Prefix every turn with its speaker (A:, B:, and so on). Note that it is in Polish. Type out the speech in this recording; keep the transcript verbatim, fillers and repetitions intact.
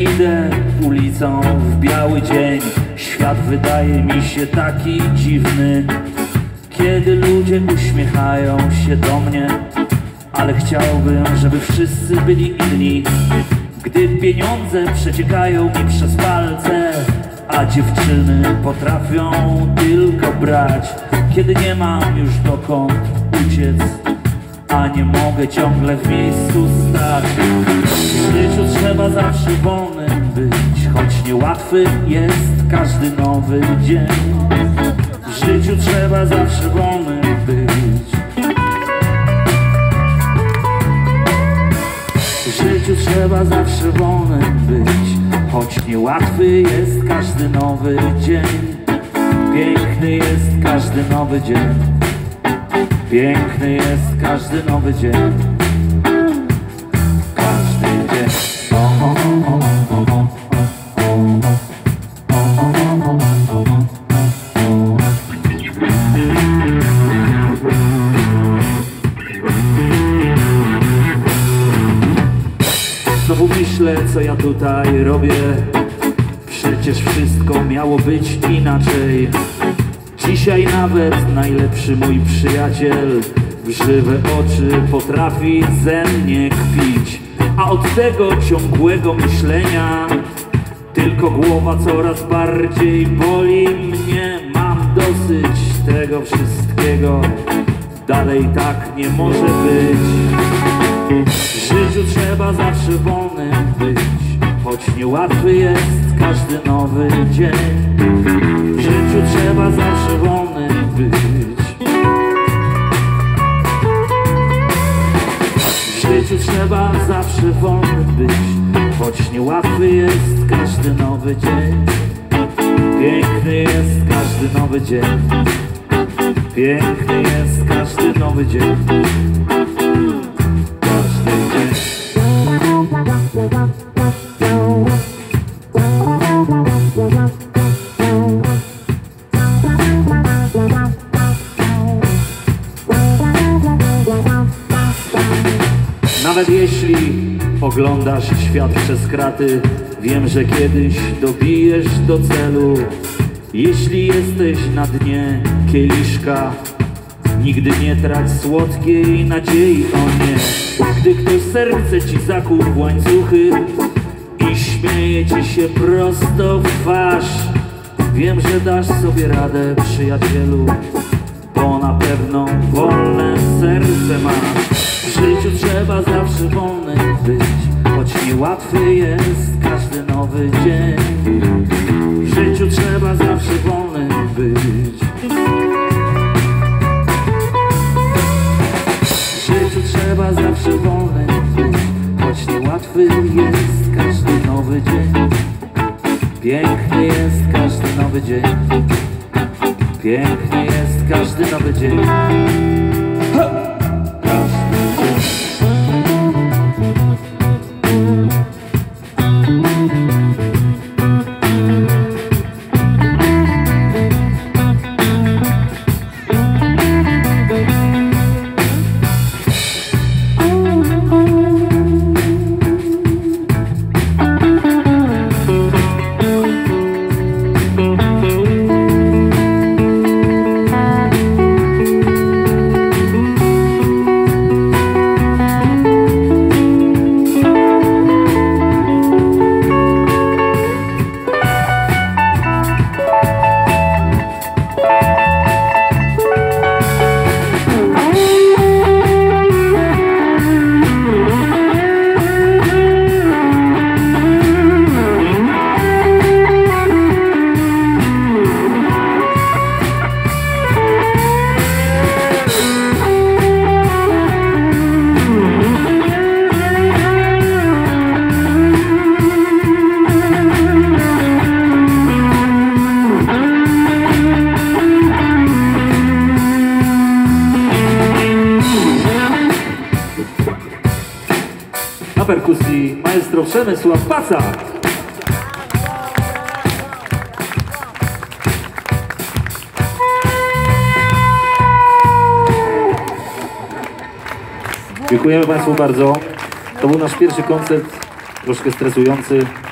A: idę ulicą w biały dzień. Świat wydaje mi się taki dziwny, kiedy ludzie uśmiechają się do mnie, ale chciałbym, żeby wszyscy byli inni. Gdy pieniądze przeciekają mi przez palce, a dziewczyny potrafią tylko brać. Kiedy nie mam już dokąd uciec, a nie mogę ciągle w miejscu stać. W życiu trzeba zawsze wolnym być, choć niełatwy jest każdy nowy dzień. W życiu trzeba zawsze wolnym być. W życiu trzeba zawsze wolnym być, choć niełatwy jest każdy nowy dzień. Piękny jest każdy nowy dzień. Piękny jest każdy nowy dzień. Każdy dzień. O, o, o, o, o, o. Znowu myślę, co ja tutaj robię. Przecież wszystko miało być inaczej. Dzisiaj nawet najlepszy mój przyjaciel w żywe oczy potrafi ze mnie kpić. A od tego ciągłego myślenia tylko głowa coraz bardziej boli mnie. Mam dosyć tego wszystkiego, dalej tak nie może być. W życiu trzeba zawsze wolnym być, choć niełatwy jest każdy nowy dzień. W życiu trzeba zawsze wolnym być. W życiu trzeba zawsze wolnym być, choć niełatwy jest każdy nowy dzień. Piękny jest każdy nowy dzień. Piękny jest każdy nowy dzień. Każdy dzień. Nawet jeśli oglądasz świat przez kraty, wiem, że kiedyś dobijesz do celu. Jeśli jesteś na dnie kieliszka, nigdy nie trać słodkiej nadziei, o nie. Gdy ktoś serce ci zakuł w łańcuchy i śmieje ci się prosto w twarz, wiem, że dasz sobie radę, przyjacielu, bo na pewno wolne serce masz. W życiu trzeba zawsze wolnym być, choć niełatwy jest każdy nowy dzień. W życiu trzeba zawsze wolnym być. W życiu trzeba zawsze wolnym być, choć niełatwy jest każdy nowy dzień. Piękny jest każdy nowy dzień. Piękny jest każdy nowy dzień. Na perkusji maestro Przemysław Paca. Dziękujemy Państwu bardzo. To był nasz pierwszy koncert, troszkę stresujący.